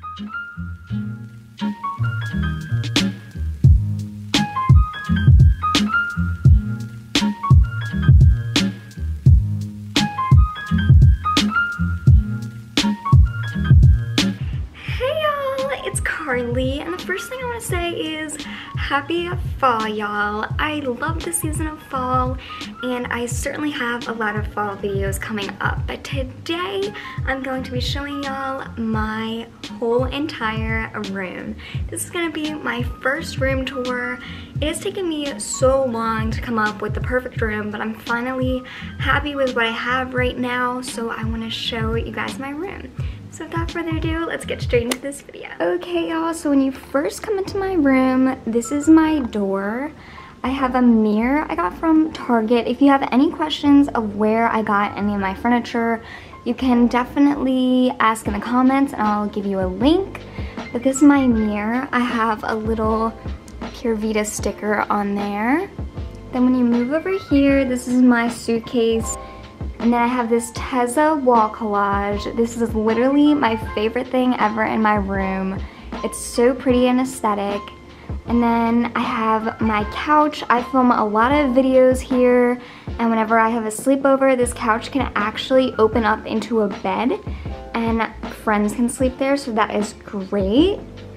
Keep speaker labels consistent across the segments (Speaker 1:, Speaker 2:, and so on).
Speaker 1: Carly, and the first thing I want to say is happy fall, y'all. I love the season of fall, and I certainly have a lot of fall videos coming up, but today I'm going to be showing y'all my whole entire room. This is going to be my first room tour. It has taken me so long to come up with the perfect room, but I'm finally happy with what I have right now, so I want to show you guys my room. So without further ado, let's get straight into this video. Okay, y'all, so when you first come into my room, this is my door. I have a mirror I got from Target. If you have any questions of where I got any of my furniture, you can definitely ask in the comments and I'll give you a link. But this is my mirror. I have a little Pure Vita sticker on there. Then when you move over here, this is my suitcase. And then I have this Tezza wall collage. This is literally my favorite thing ever in my room. It's so pretty and aesthetic. And then I have my couch. I film a lot of videos here, and whenever I have a sleepover, this couch can actually open up into a bed and friends can sleep there, so that is great.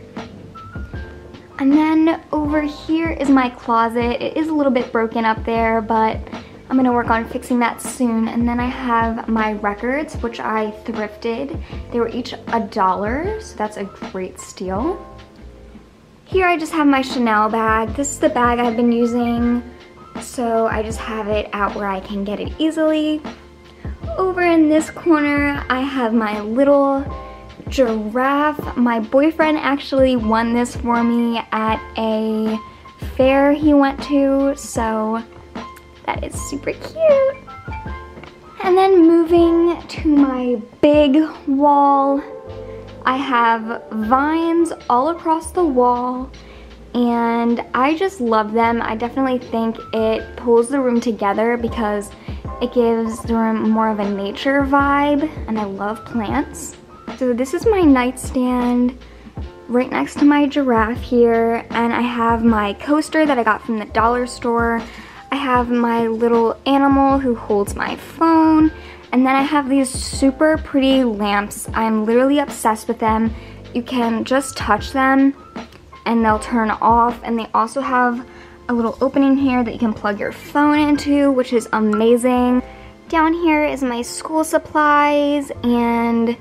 Speaker 1: And then over here is my closet. It is a little bit broken up there, but I'm gonna work on fixing that soon. And then I have my records, which I thrifted. They were each $1, so that's a great steal. Here I just have my Chanel bag. This is the bag I've been using, so I just have it out where I can get it easily. Over in this corner, I have my little giraffe. My boyfriend actually won this for me at a fair he went to, so that is super cute. And then moving to my big wall, I have vines all across the wall, and I just love them. I definitely think it pulls the room together because it gives the room more of a nature vibe, and I love plants. So this is my nightstand right next to my giraffe here, and I have my coaster that I got from the dollar store. I have my little animal who holds my phone, and then I have these super pretty lamps. I'm literally obsessed with them. You can just touch them and they'll turn off, and they also have a little opening here that you can plug your phone into, which is amazing. Down here is my school supplies and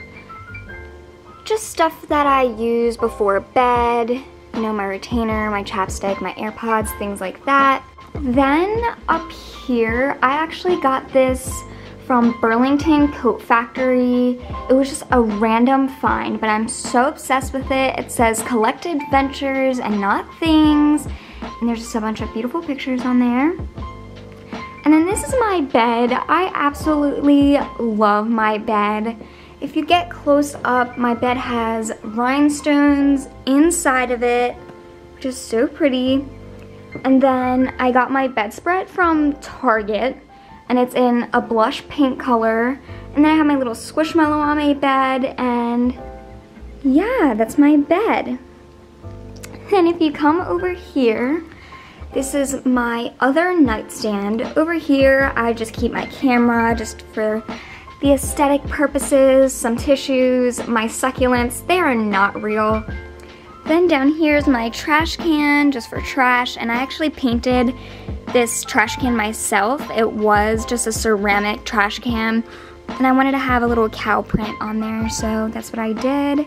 Speaker 1: just stuff that I use before bed. You know, my retainer, my chapstick, my AirPods, things like that. Then up here, I actually got this from Burlington Coat Factory. It was just a random find, but I'm so obsessed with it. It says collect adventures and not things, and there's just a bunch of beautiful pictures on there. And then this is my bed. I absolutely love my bed. If you get close up, my bed has rhinestones inside of it, which is so pretty. And then I got my bedspread from Target, and it's in a blush pink color. And then I have my little Squishmallow on my bed, and yeah, that's my bed. And if you come over here, this is my other nightstand. Over here, I just keep my camera just for the aesthetic purposes, some tissues, my succulents. They are not real. Then down here is my trash can, just for trash, and I actually painted this trash can myself. It was just a ceramic trash can, and I wanted to have a little cow print on there, so that's what I did.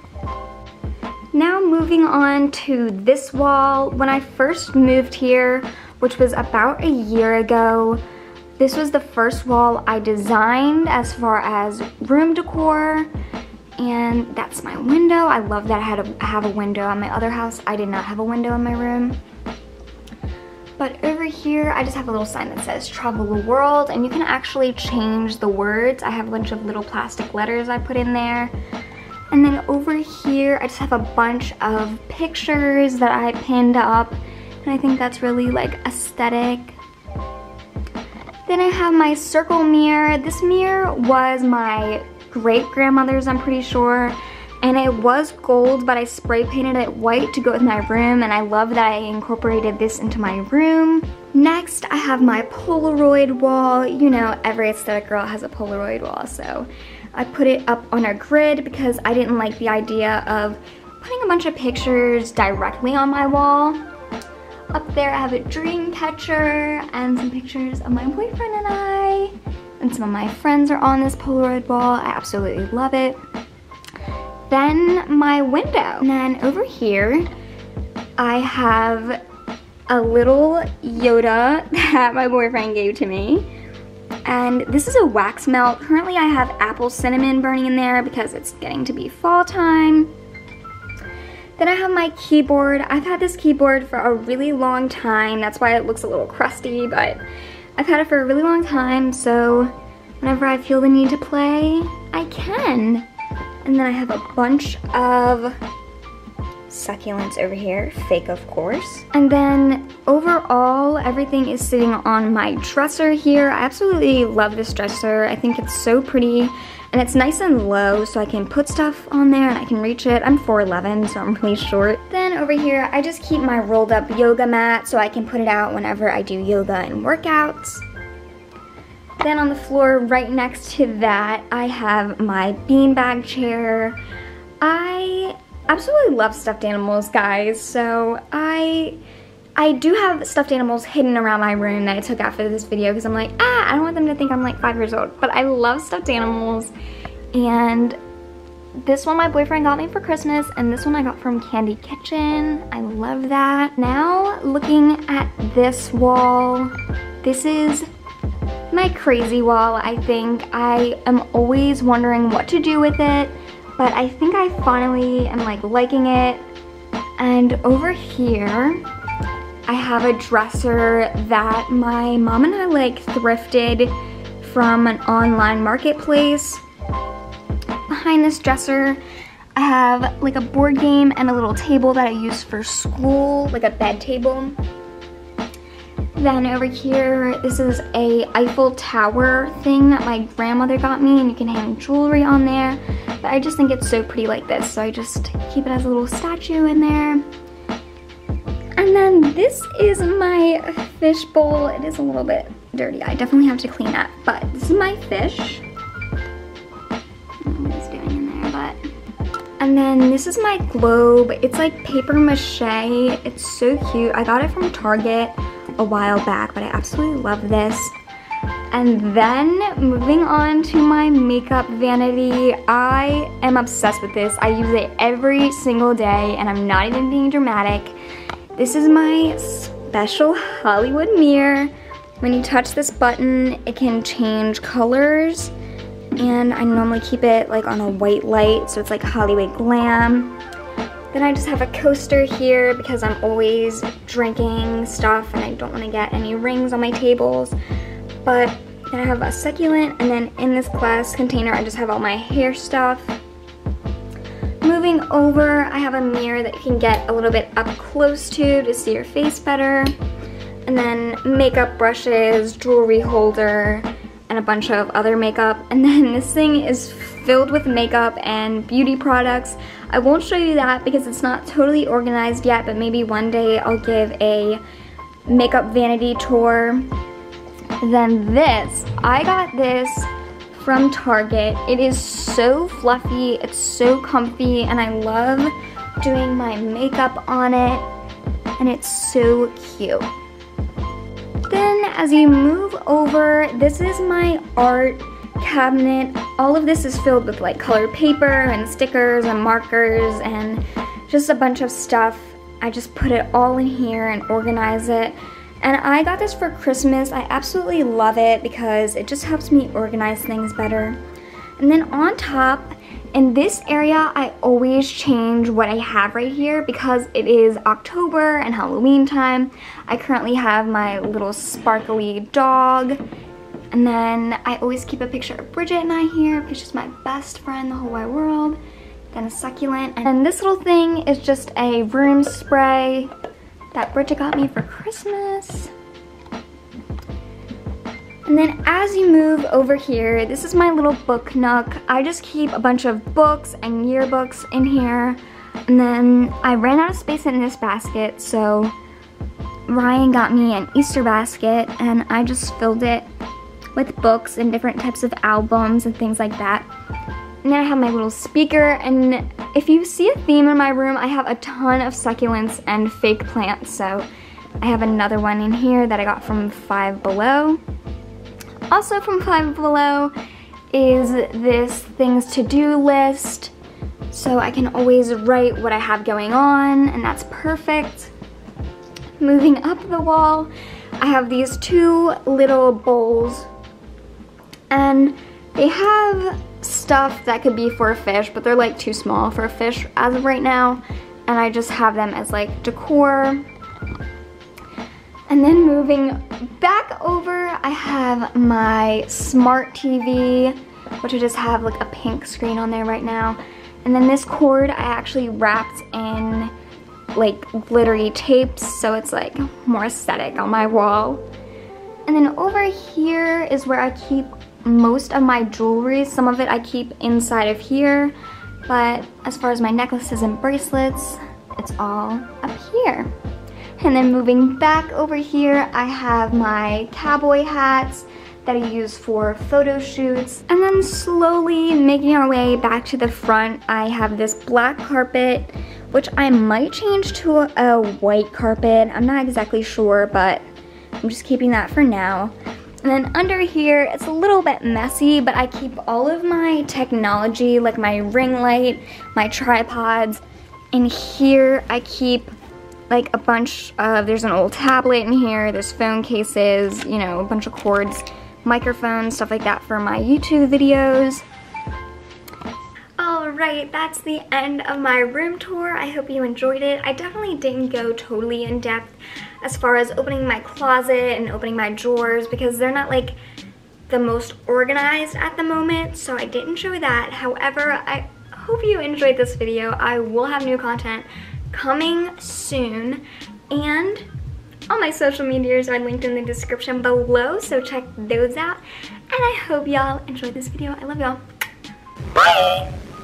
Speaker 1: Now moving on to this wall. When I first moved here, which was about a year ago, this was the first wall I designed as far as room decor. And that's my window. I love that I have a window. At my other house, I did not have a window in my room. But over here, I just have a little sign that says travel the world, and you can actually change the words. I have a bunch of little plastic letters I put in there. And then over here, I just have a bunch of pictures that I pinned up, and I think that's really like aesthetic. Then I have my circle mirror. This mirror was my great-grandmother's, I'm pretty sure, and it was gold, but I spray painted it white to go with my room, and I love that I incorporated this into my room. Next, I have my Polaroid wall. You know, every aesthetic girl has a Polaroid wall, so I put it up on a grid because I didn't like the idea of putting a bunch of pictures directly on my wall. Up there I have a dream catcher and some pictures of my boyfriend and I. And some of my friends are on this Polaroid wall. I absolutely love it. Then my window. And then over here, I have a little Yoda that my boyfriend gave to me. And this is a wax melt. Currently I have apple cinnamon burning in there because it's getting to be fall time. Then I have my keyboard. I've had this keyboard for a really long time. That's why it looks a little crusty, but I've had it for a really long time, so whenever I feel the need to play, I can. And then I have a bunch of succulents over here, fake of course. And then overall, everything is sitting on my dresser here. I absolutely love this dresser. I think it's so pretty, and it's nice and low, so I can put stuff on there and I can reach it. I'm 4'11", so I'm really short. Then over here, I just keep my rolled up yoga mat so I can put it out whenever I do yoga and workouts. Then on the floor right next to that, I have my beanbag chair. I absolutely love stuffed animals, guys, so I do have stuffed animals hidden around my room that I took after this video because I'm like, I don't want them to think I'm like 5 years old, but I love stuffed animals. And this one my boyfriend got me for Christmas, and this one I got from Candy Kitchen. I love that. Now looking at this wall, this is my crazy wall. I think I am always wondering what to do with it, but I think I finally am like liking it. And over here, I have a dresser that my mom and I like thrifted from an online marketplace. Behind this dresser, I have like a board game and a little table that I use for school, like a bed table. Then over here, this is a Eiffel Tower thing that my grandmother got me, and you can hang jewelry on there. But I just think it's so pretty like this, so I just keep it as a little statue in there. And then this is my fish bowl. It is a little bit dirty. I definitely have to clean that, but this is my fish. I don't know what he's doing in there, but. And then this is my globe. It's like paper mache. It's so cute. I got it from Target a while back, but I absolutely love this. And then moving on to my makeup vanity, I am obsessed with this. I use it every single day, and I'm not even being dramatic. This is my special Hollywood mirror. When you touch this button, it can change colors, and I normally keep it like on a white light, so it's like Hollywood glam. Then I just have a coaster here because I'm always drinking stuff and I don't want to get any rings on my tables. But then I have a succulent, and then in this glass container I just have all my hair stuff. Moving over, I have a mirror that you can get a little bit up close to see your face better. And then makeup brushes, jewelry holder, and a bunch of other makeup. And then this thing is filled with makeup and beauty products. I won't show you that because it's not totally organized yet, but maybe one day I'll give a makeup vanity tour. Then this, I got this from Target. It is so fluffy, it's so comfy, and I love doing my makeup on it, and it's so cute. Then as you move over, this is my art cabinet. All of this is filled with like colored paper and stickers and markers and just a bunch of stuff. I just put it all in here and organize it. And I got this for Christmas. I absolutely love it because it just helps me organize things better. And then on top, in this area, I always change what I have right here because it is October and Halloween time. I currently have my little sparkly dog. And then I always keep a picture of Bridget and I here because she's my best friend in the whole wide world. Then a succulent. And this little thing is just a room spray that Bridget got me for Christmas. And then as you move over here, this is my little book nook. I just keep a bunch of books and yearbooks in here. And then I ran out of space in this basket, so Ryan got me an Easter basket and I just filled it with books and different types of albums and things like that. And then I have my little speaker, and if you see a theme in my room, I have a ton of succulents and fake plants. So I have another one in here that I got from Five Below. Also from Five Below is this things to do list. So I can always write what I have going on, and that's perfect. Moving up the wall, I have these two little bowls, and they have stuff that could be for a fish, but they're like too small for a fish as of right now, and I just have them as like decor. And then moving back over, I have my smart TV, which I just have like a pink screen on there right now. And then this cord I actually wrapped in like glittery tapes, so it's like more aesthetic on my wall. And then over here is where I keep most of my jewelry. Some of it I keep inside of here, but as far as my necklaces and bracelets, it's all up here. And then moving back over here, I have my cowboy hats that I use for photo shoots. And then slowly making our way back to the front, I have this black carpet, which I might change to a white carpet. I'm not exactly sure, but I'm just keeping that for now. And then under here, it's a little bit messy, but I keep all of my technology, like my ring light, my tripods. In here, I keep like a bunch of, there's an old tablet in here, there's phone cases, you know, a bunch of cords, microphones, stuff like that for my YouTube videos. Alright, that's the end of my room tour. I hope you enjoyed it. I definitely didn't go totally in depth as far as opening my closet and opening my drawers, because they're not like the most organized at the moment, so I didn't show that. However, I hope you enjoyed this video. I will have new content coming soon, and all my social medias are linked in the description below, so check those out. And I hope y'all enjoyed this video. I love y'all. Bye!